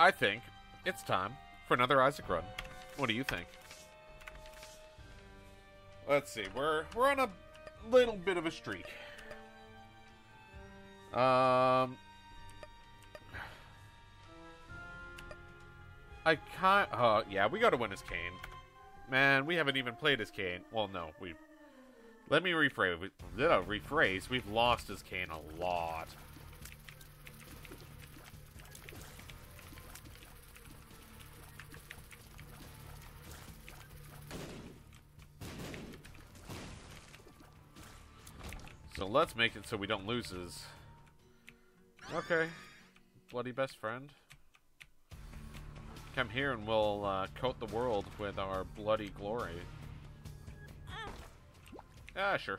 I think it's time for another Isaac run. What do you think? Let's see. We're on a little bit of a streak. Yeah, we gotta win as Cain. Man, we haven't even played as Cain. Well, no, let me rephrase. We've lost as Cain a lot. So let's make it so we don't lose his... Okay. Bloody best friend. Come here and we'll coat the world with our bloody glory. Ah, sure.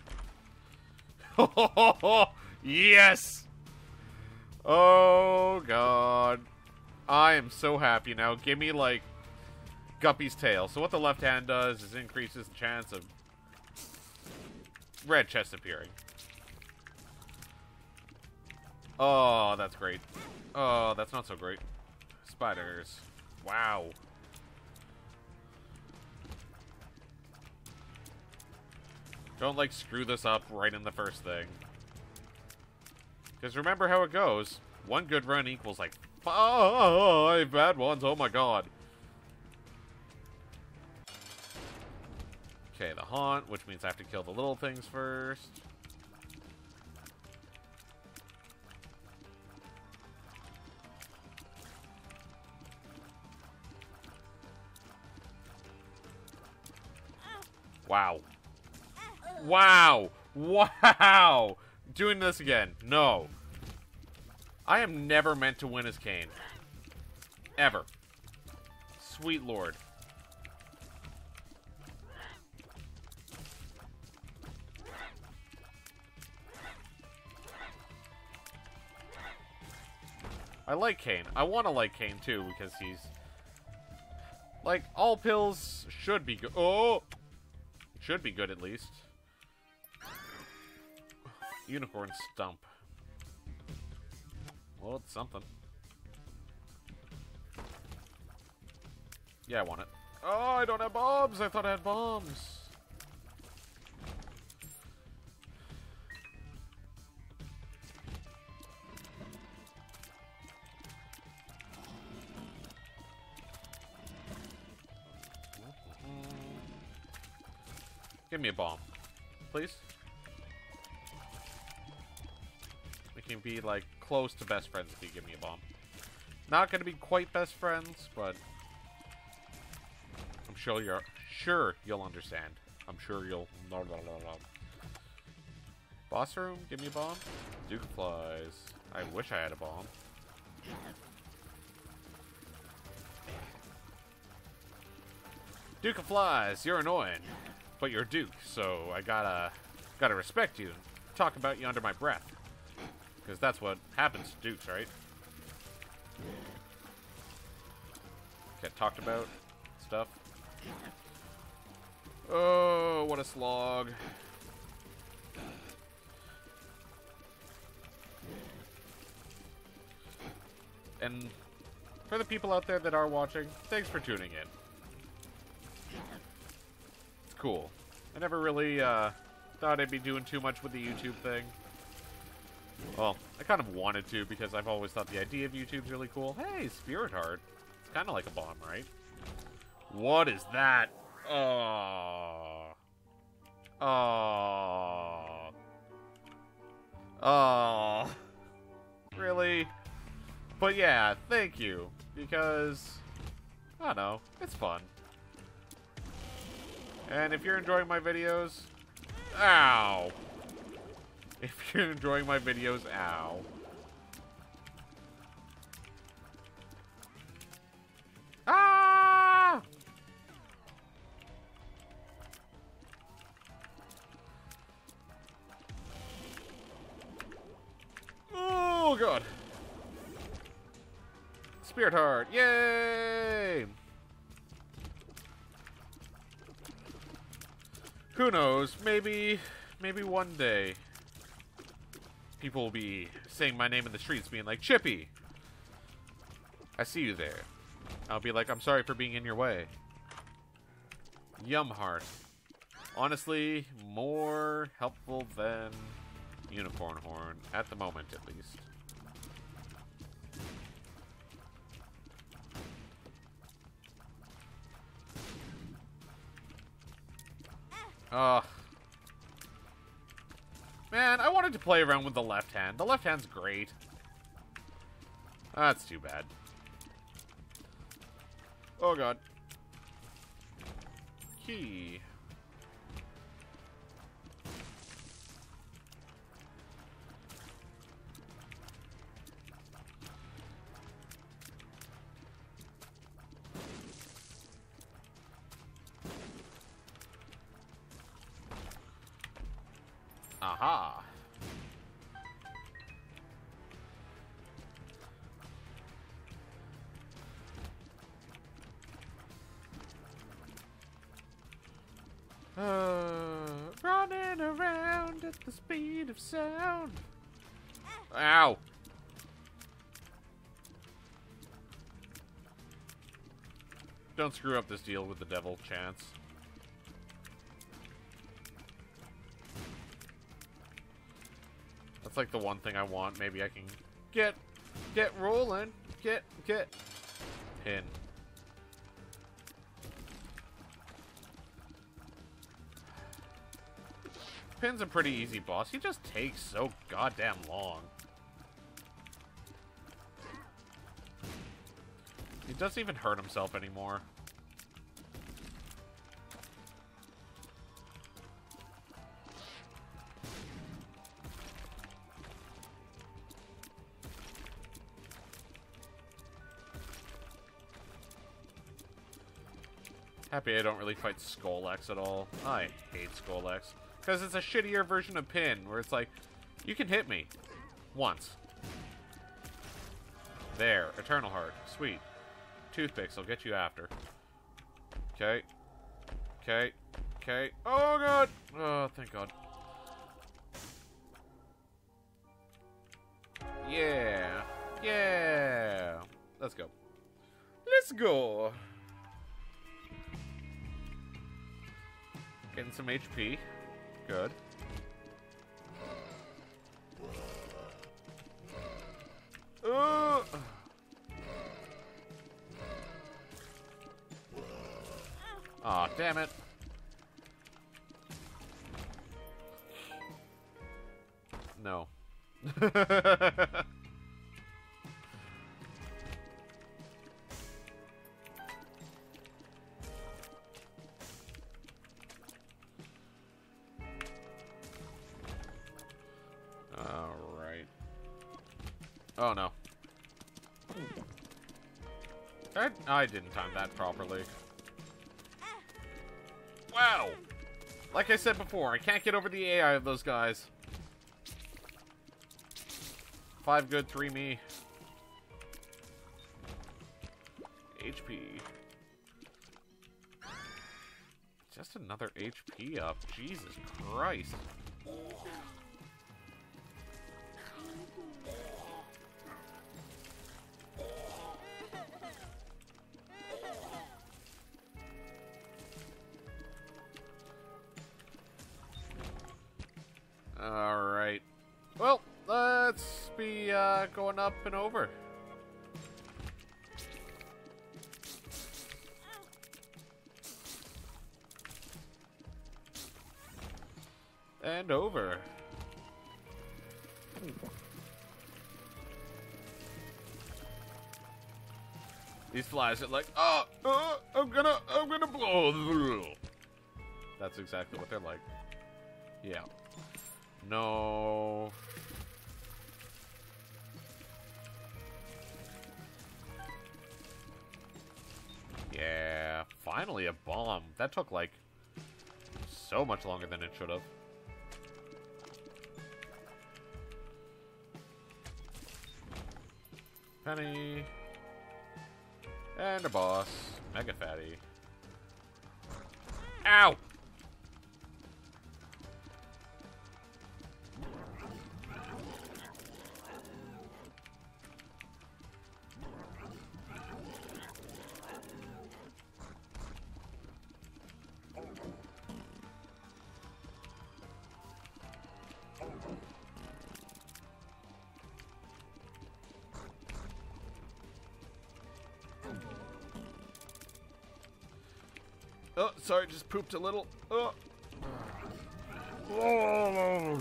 Yes! Oh, God. I am so happy now. Give me, like, Guppy's tail. So what the left hand does is increases the chance of red chest appearing. Oh, that's great. Oh, that's not so great. Spiders. Wow. Don't, like, screw this up right in the first thing. Because remember how it goes. One good run equals, like, 5 bad ones. Oh, my God. Okay, the haunt, which means I have to kill the little things first. Wow. Wow. Wow. Doing this again. No. I am never meant to win as Cain. Ever. Sweet Lord. I like Cain. I want to like Cain too because he's... Like, all pills should be good. Oh! Should be good, at least. Unicorn stump. Well, it's something. Yeah, I want it. Oh, I don't have bombs! I thought I had bombs! Give me a bomb. Please? We can be, like, close to best friends if you give me a bomb. Not gonna be quite best friends, but... I'm sure you'll understand. I'm sure you'll... Boss room? Give me a bomb? Duke flies. I wish I had a bomb. Duke of Flies, you're annoying. But you're Duke, so I gotta respect you and talk about you under my breath. Because that's what happens to Dukes, right? Get talked about stuff. Oh, what a slog. And for the people out there that are watching, thanks for tuning in. Cool. I never really thought I'd be doing too much with the YouTube thing. Well, I kind of wanted to because I've always thought the idea of YouTube's really cool. Hey, Spirit Heart. It's kind of like a bomb, right? What is that? Oh. Oh. Oh. Really? But yeah, thank you. Because, I don't know, it's fun. And if you're enjoying my videos, ow. If you're enjoying my videos, ow. Ah! Oh, God. Spirit Heart, yay! Who knows? Maybe one day people will be saying my name in the streets, being like, Chippy, I see you there. I'll be like, I'm sorry for being in your way. Yum Heart. Honestly, more helpful than Unicorn Horn. At the moment, at least. Ugh. Man, I wanted to play around with the left hand. The left hand's great. That's too bad. Oh god. Key. Aha. Running around at the speed of sound. Ow. Don't screw up this deal with the devil, Chance. That's like the one thing I want. Maybe I can get rolling. Get pin. Pin's a pretty easy boss. He just takes so goddamn long. He doesn't even hurt himself anymore. Happy I don't really fight Skull-X at all. I hate Skull-X. Because it's a shittier version of Pin, where it's like, you can hit me. Once. There. Eternal Heart. Sweet. Toothpicks, I'll get you after. Okay. Okay. Okay. Oh, God! Oh, thank God. Yeah. Yeah. Let's go. Let's go. Getting some HP. Good. Aw, damn it. No. Alright. Oh no. I didn't time that properly. Wow! Like I said before, I can't get over the AI of those guys. 5 good, 3 me. HP. Just another HP up. Jesus Christ. Alright. Well, let's be going up and over. And over. These flies are like, I'm gonna blow. That's exactly what they're like. Yeah. No. Yeah. Finally a bomb. That took like so much longer than it should have. Penny. And a boss. Mega Fatty. Ow! Oh, sorry, just pooped a little. Oh. Oh.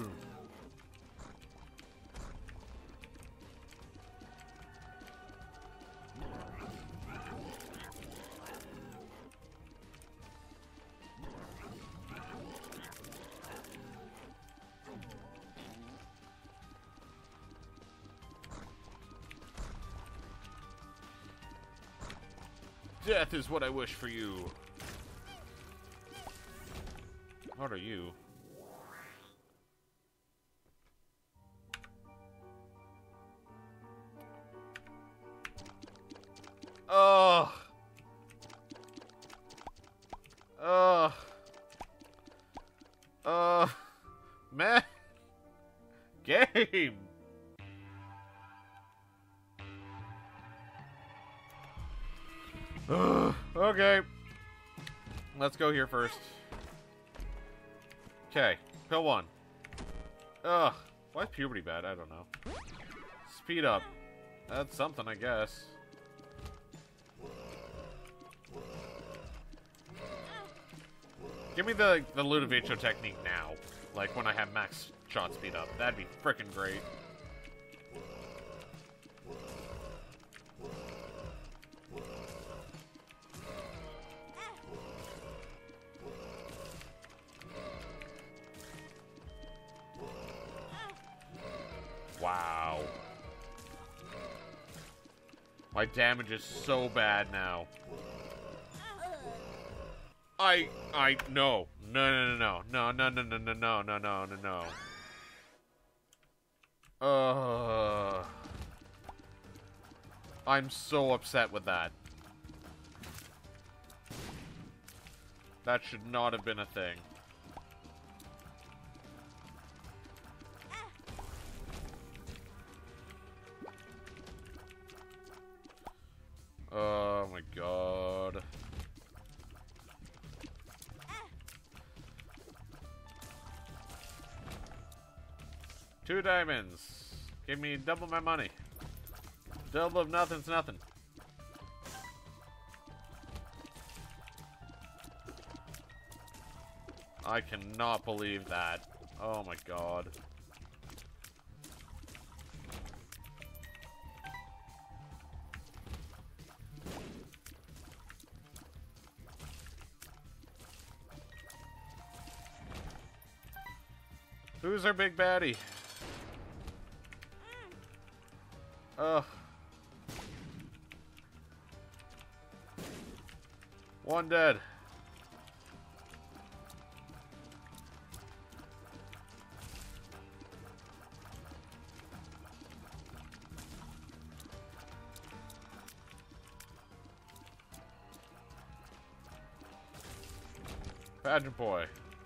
Death is what I wish for you. What are you? Oh. Oh. Man. Game. Okay. Let's go here first. Okay. Pill 1. Ugh. Why is puberty bad? I don't know. Speed up. That's something, I guess. Give me the Ludovico technique now. Like when I have max shot speed up. That'd be frickin' great. Wow. My damage is so bad now. No. No. I'm so upset with that. That should not have been a thing. Oh my god. Two diamonds. Give me double my money. Double of nothing's nothing. I cannot believe that. Oh my god. Who's our big baddie? Ugh. One dead. Pageant boy.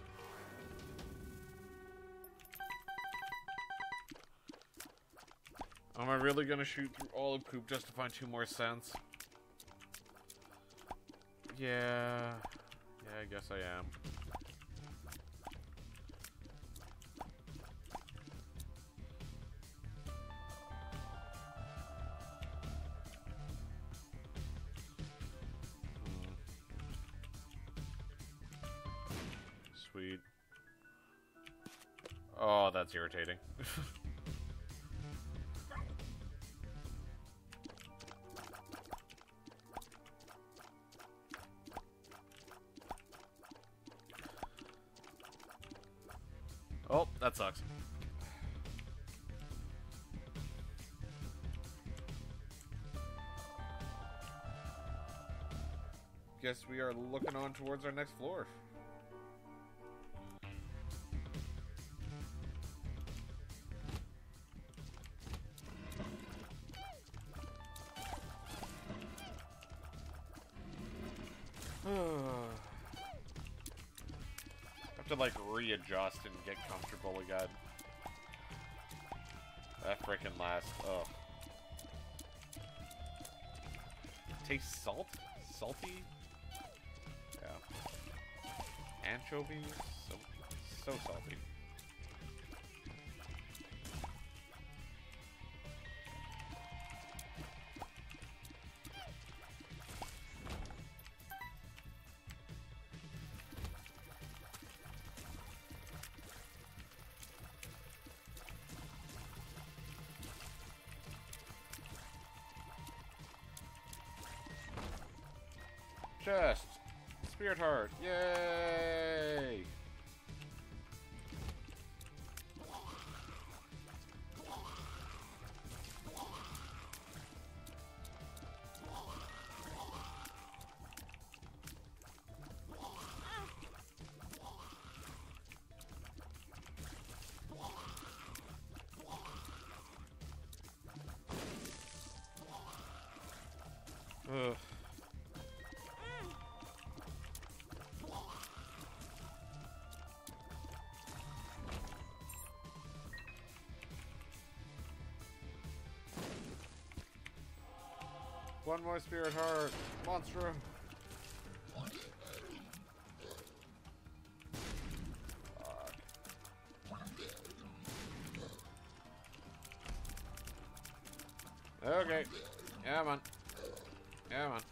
Am I really gonna shoot through all of Coop just to find 2 more cents? Yeah, I guess I am. Sweet. Oh, that's irritating. Oh, that sucks. Guess we are looking on towards our next floor. Have to like readjust and get comfortable again. That freaking last. Oh. Tastes salty. Yeah. Anchovies, so salty. Chest. Spirit Heart. Yay! Ugh. One more Spirit Heart. Monstro. Okay. Come on. Come on.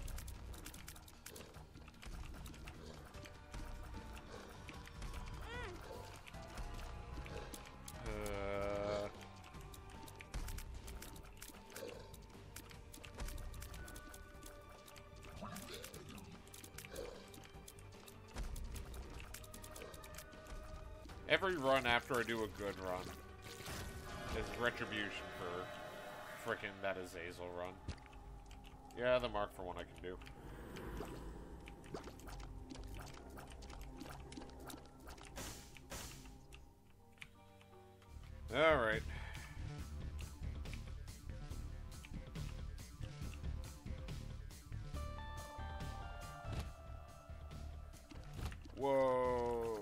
Every run after I do a good run is retribution for frickin' that Azazel run. Yeah, the mark for one I can do. Alright. Whoa.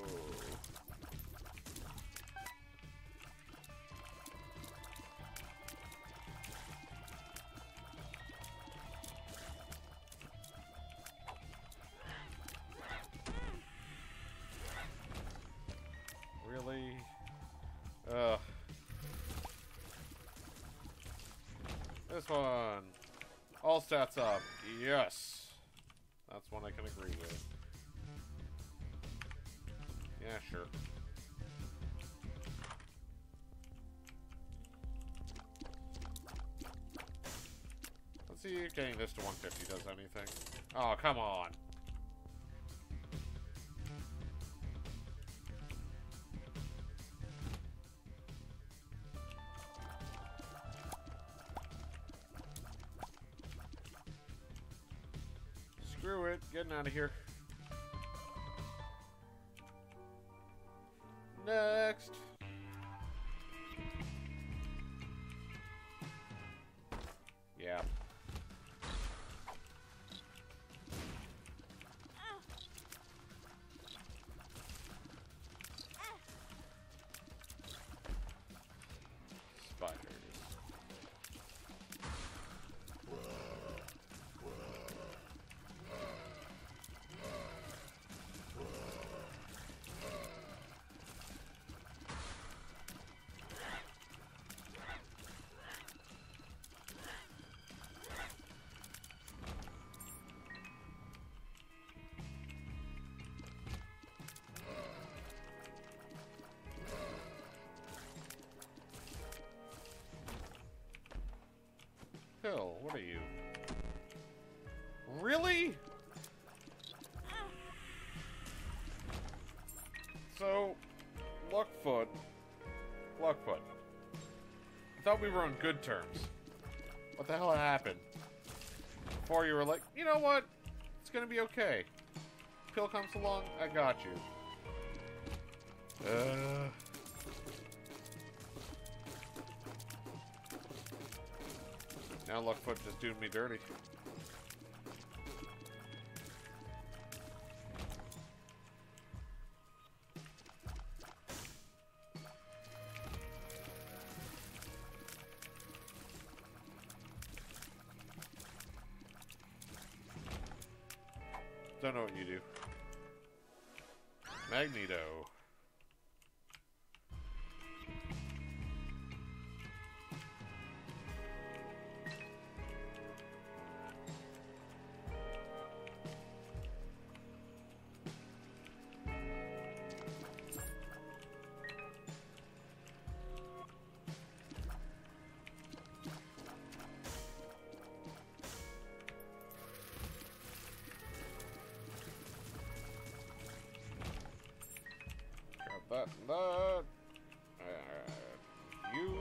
Really? Ugh. This one. All stats up. Yes. That's one I can agree with. Yeah, sure. Let's see if getting this to 150 does anything. Oh, come on. Screw it. Getting out of here. Next. Yeah. Spiders. Hill, what are you? Really? So, Luckfoot. I thought we were on good terms. What the hell happened? Before you were like, you know what? It's gonna be okay. Pill comes along, I got you. Now Luckfoot just doing me dirty. Don't know what you do. Magneto. that, and that. You.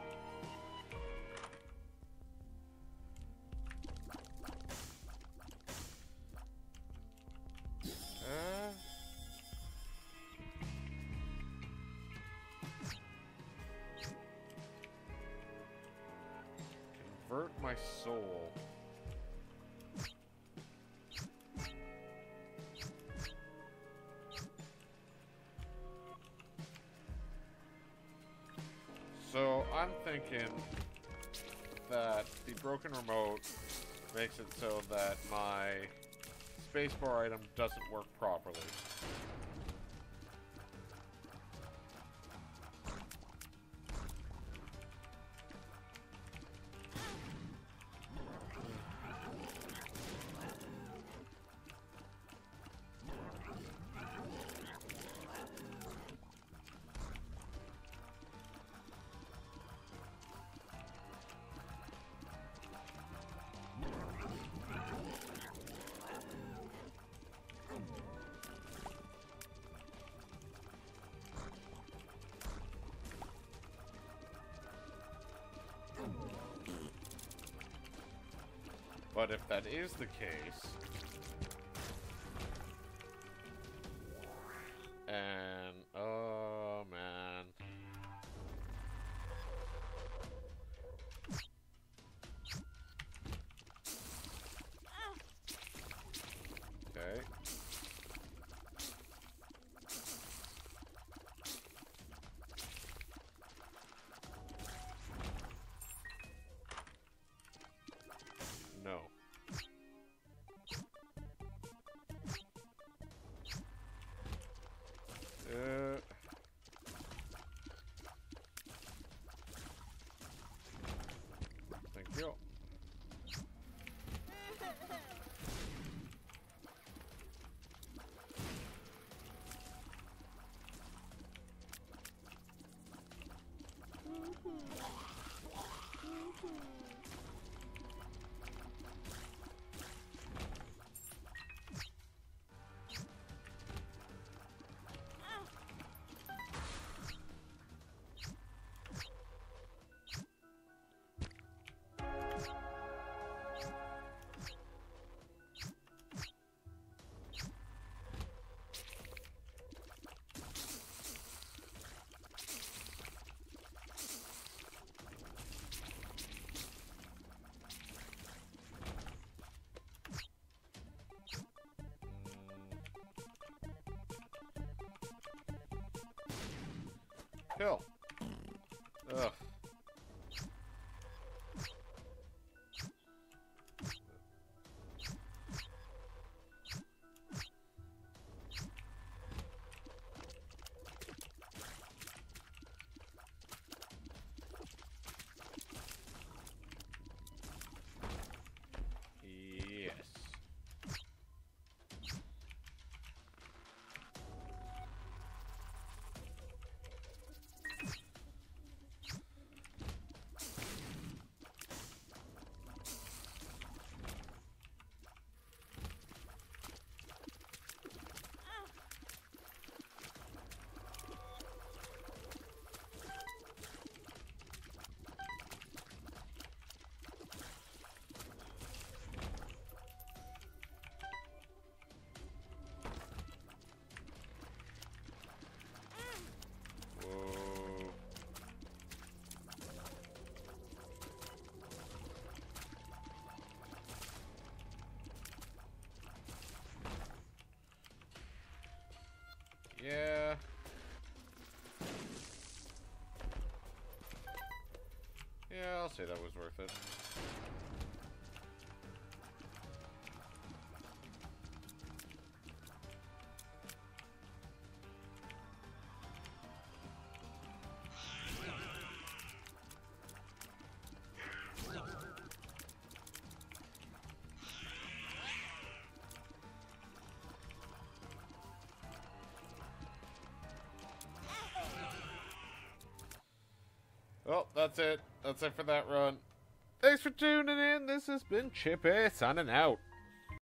Convert my soul. So I'm thinking that the broken remote makes it so that my spacebar item doesn't work properly. But if that is the case, and oh man, okay. No. Thank you. Kill. Ugh. Yes. Whoa. Yeah. Yeah, I'll say that was worth it. Well, that's it. That's it for that run. Thanks for tuning in. This has been Chippy signing out.